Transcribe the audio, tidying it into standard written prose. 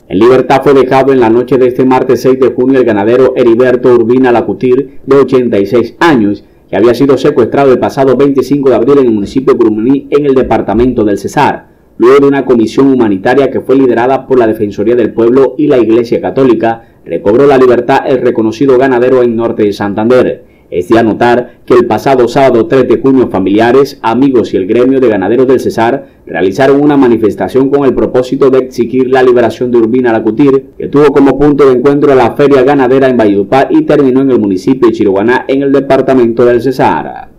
En libertad fue dejado en la noche de este martes 6 de junio el ganadero Heriberto Urbina Lacutir, de 86 años, que había sido secuestrado el pasado 25 de abril en el municipio de Curumaní, en el departamento del Cesar, luego de una comisión humanitaria que fue liderada por la Defensoría del Pueblo y la Iglesia Católica. Recobró la libertad el reconocido ganadero en Norte de Santander. Es de anotar que el pasado sábado 3 de junio familiares, amigos y el gremio de ganaderos del Cesar realizaron una manifestación con el propósito de exigir la liberación de Urbina Lacutir, que tuvo como punto de encuentro la feria ganadera en Valledupar y terminó en el municipio de Chiroguaná, en el departamento del Cesar.